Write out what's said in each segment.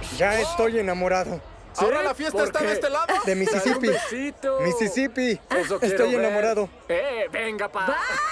Ya estoy enamorado. ¿Ahora la fiesta está de este lado? De Mississippi. Mississippi. Estoy enamorado. Venga, pa.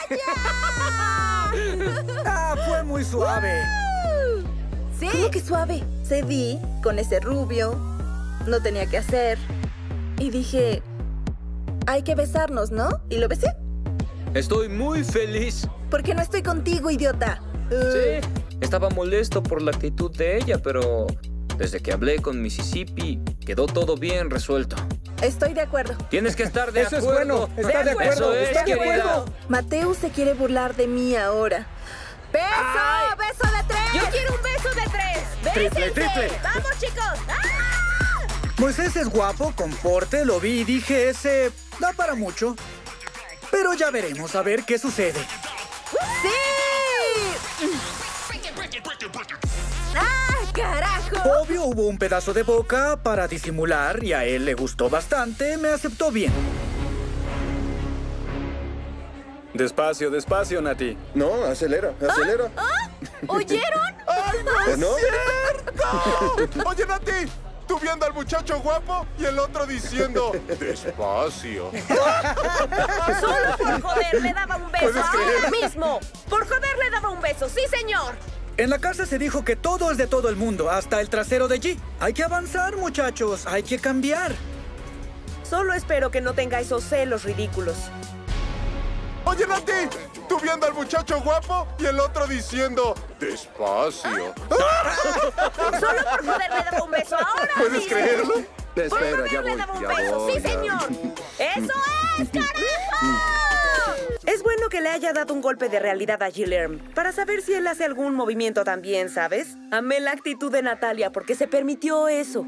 Ah, fue muy suave. Sí. ¿Cómo que suave? Cedí con ese rubio. No tenía que hacer. Y dije, hay que besarnos, ¿no? Y lo besé. Estoy muy feliz. ¿Por qué no estoy contigo, idiota? Sí, estaba molesto por la actitud de ella, pero desde que hablé con Mississippi, quedó todo bien resuelto. Estoy de acuerdo. Tienes que estar de Eso acuerdo. es bueno. Está de acuerdo. Eso es, Está de querida. acuerdo. Mateus se quiere burlar de mí ahora. ¡Beso! ¡Ay! ¡Beso de 3! ¡Yo quiero un beso de 3! Triple, ¡Bésense! triple. ¡Vamos, chicos! ¡Ah! Moisés es guapo, con porte, lo vi y dije, ese da para mucho. Pero ya veremos a ver qué sucede. ¡Sí! ¡Ah, carajo! Obvio, hubo un pedazo de boca para disimular y a él le gustó bastante, me aceptó bien. Despacio, despacio, Nati. No, acelera, acelera. ¿Oyeron? ¡Ay, no es ¿No? cierto! Oye, Nati, tú viendo al muchacho guapo y el otro diciendo, despacio. Solo por joder le daba un beso ahora mismo. Por joder le daba un beso, sí, señor. En la casa se dijo que todo es de todo el mundo, hasta el trasero de G. Hay que avanzar, muchachos, hay que cambiar. Solo espero que no tenga esos celos ridículos. Oye, Nati, tú viendo al muchacho guapo y el otro diciendo, despacio. Solo por joder le daba un beso ahora ¿Puedes mismo. creerlo? Por Espera, joder ya le voy, daba un ya beso, voy. sí, ya. señor. ¡Eso es, carajo! Es bueno que le haya dado un golpe de realidad a Guillermo para saber si él hace algún movimiento también, ¿sabes? Amé la actitud de Natalia porque se permitió eso.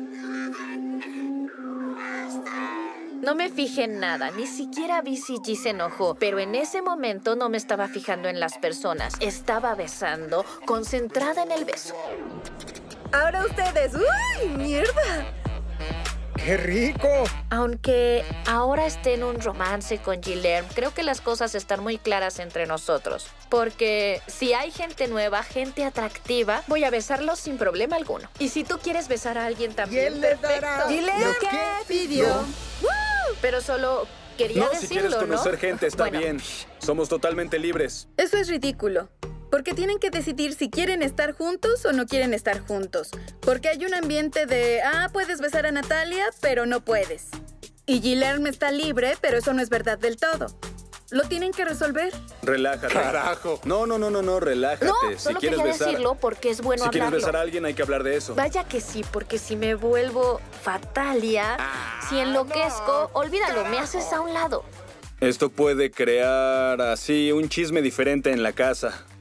No me fijé en nada, ni siquiera vi si G se enojó, pero en ese momento no me estaba fijando en las personas. Estaba besando, concentrada en el beso. Ahora ustedes. ¡Uy, mierda! ¡Qué rico! Aunque ahora esté en un romance con Guillermo, creo que las cosas están muy claras entre nosotros. Porque si hay gente nueva, gente atractiva, voy a besarlos sin problema alguno. Y si tú quieres besar a alguien también, perfecto. Guillermo, ¿Lo ¿qué qué pidió? Pero solo quería No, si quieres decirlo, ¿no? conocer gente, está Bueno, bien. Somos totalmente libres. Eso es ridículo. Porque tienen que decidir si quieren estar juntos o no quieren estar juntos. Porque hay un ambiente de, puedes besar a Natalia, pero no puedes. Y Guillermo está libre, pero eso no es verdad del todo. Lo tienen que resolver. Relájate. Carajo. No, relájate. No, si solo quieres quería besar, decirlo porque es bueno si quieres hablarlo. besar a alguien, hay que hablar de eso. Vaya que sí, porque si me vuelvo fatalia, si enloquezco, olvídalo, me haces a un lado. Esto puede crear así un chisme diferente en la casa.